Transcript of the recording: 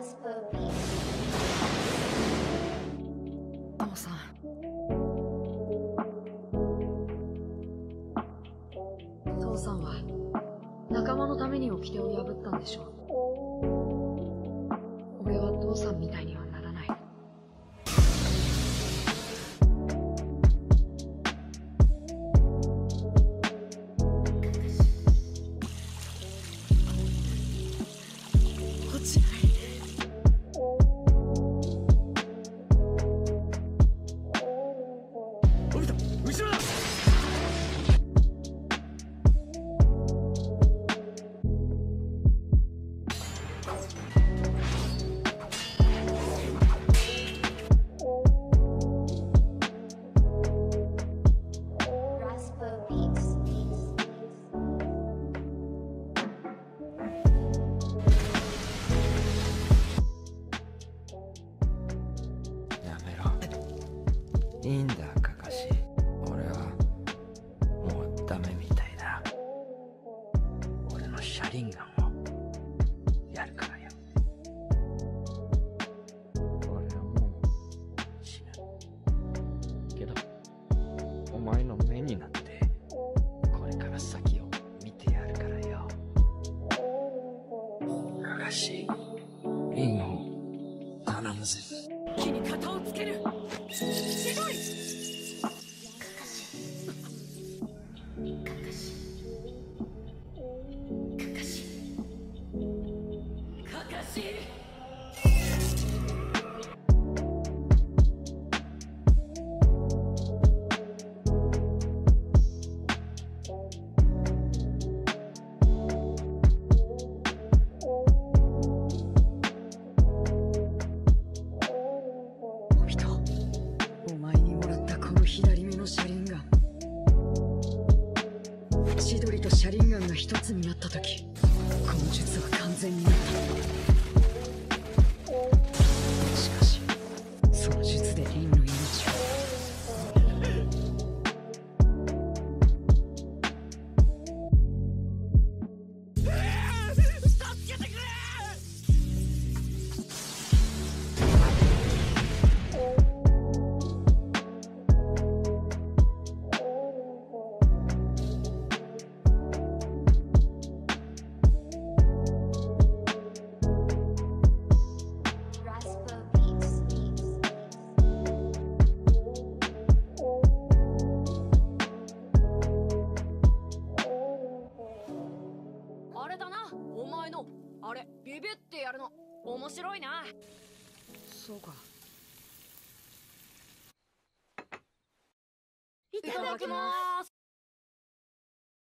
父さん、父さんは仲間のために掟を破ったんでしょ。俺は父さんみたいにはならない。落ちない。 のび太、後ろだ。 やめろ。いいんだ、カカシ。俺はもうダメみたいだ。俺のシャリンガンをやるからよ。俺はもう死ぬけど、お前の目になってこれから先を見てやるからよ。カカシ、リンを頼むぜ。 木に肩をつける。ひどい。カカシ。 のび太、お前にもらったこの左目の車輪ガン。千鳥と車輪ガンが一つになった時、この術は完全になった。しかしその術でリンの命を。 助けてくれ。あれだな、お前のあれビビってやるの面白いな。 そうか。 いただきます。